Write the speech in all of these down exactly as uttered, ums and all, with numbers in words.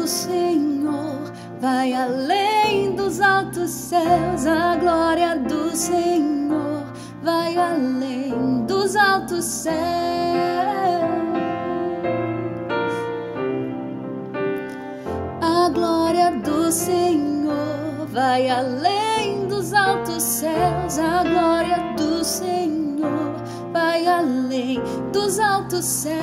Senhor vai além dos altos céus. A glória do Senhor vai além dos altos céus. A glória do Senhor vai além dos altos céus. A glória do Senhor vai além dos altos céus.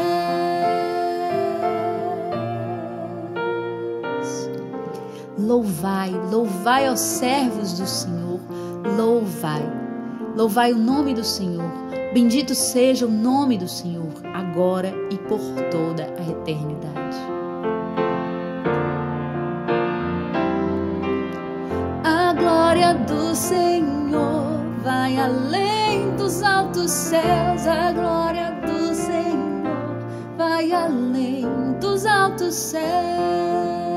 Louvai, louvai aos servos do Senhor, louvai, louvai o nome do Senhor. Bendito seja o nome do Senhor, agora e por toda a eternidade. A glória do Senhor vai além dos altos céus. A glória do Senhor vai além dos altos céus.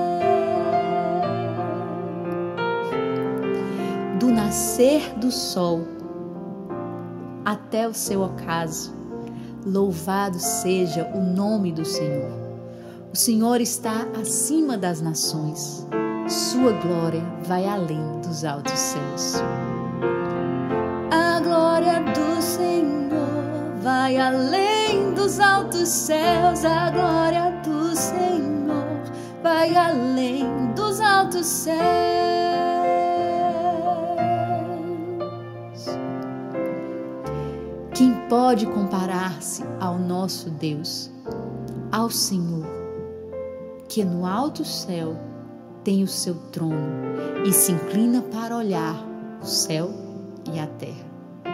Do nascer do sol até o seu ocaso, louvado seja o nome do Senhor. O Senhor está acima das nações, sua glória vai além dos altos céus. A glória do Senhor vai além dos altos céus. A glória do Senhor vai além dos altos céus. Quem pode comparar-se ao nosso Deus, ao Senhor, que no alto céu tem o seu trono e se inclina para olhar o céu e a terra?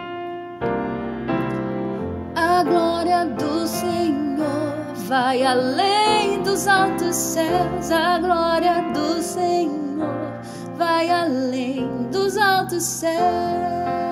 A glória do Senhor vai além dos altos céus. A glória do Senhor vai além dos altos céus.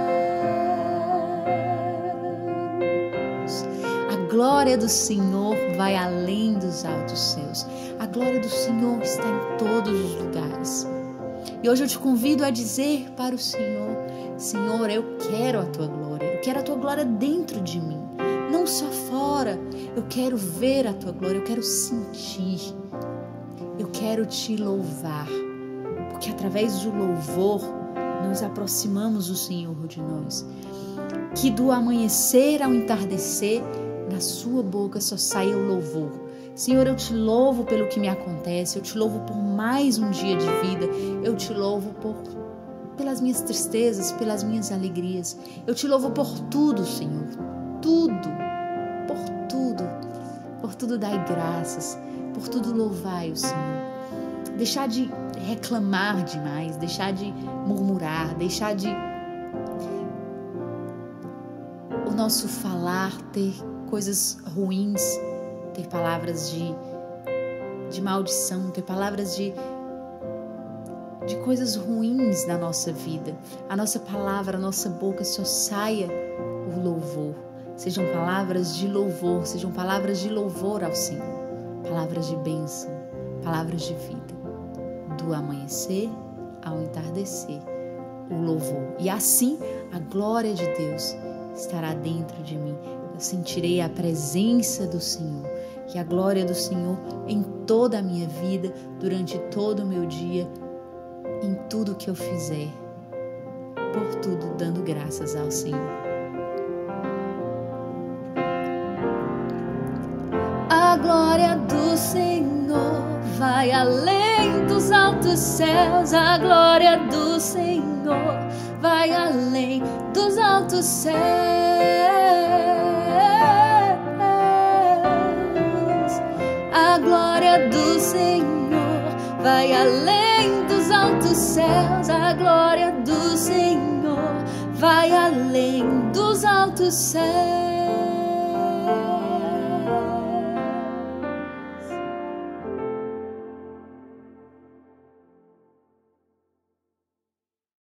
A glória do Senhor vai além dos altos céus. A glória do Senhor está em todos os lugares. E hoje eu te convido a dizer para o Senhor: Senhor, eu quero a tua glória. Eu quero a tua glória dentro de mim, não só fora. Eu quero ver a tua glória, eu quero sentir. Eu quero te louvar, porque através do louvor nós aproximamos o Senhor de nós. Que do amanhecer ao entardecer, da sua boca só saia o louvor. Senhor, eu te louvo pelo que me acontece, eu te louvo por mais um dia de vida, eu te louvo por, pelas minhas tristezas, pelas minhas alegrias, eu te louvo por tudo, Senhor, tudo, por tudo, por tudo dai graças, por tudo louvai o Senhor. Deixar de reclamar demais, deixar de murmurar, deixar de o nosso falar ter coisas ruins, ter palavras de, de maldição, ter palavras de, de coisas ruins na nossa vida. A nossa palavra, a nossa boca só saia o louvor. Sejam palavras de louvor, sejam palavras de louvor ao Senhor. Palavras de bênção, palavras de vida. Do amanhecer ao entardecer, o louvor. E assim a glória de Deus estará dentro de mim. Eu sentirei a presença do Senhor e a glória do Senhor em toda a minha vida, durante todo o meu dia, em tudo que eu fizer, por tudo dando graças ao Senhor. A glória do Senhor vai além dos altos céus. A glória do Senhor vai além dos altos céus. A glória do Senhor vai além dos altos céus. A glória do Senhor vai além dos altos céus.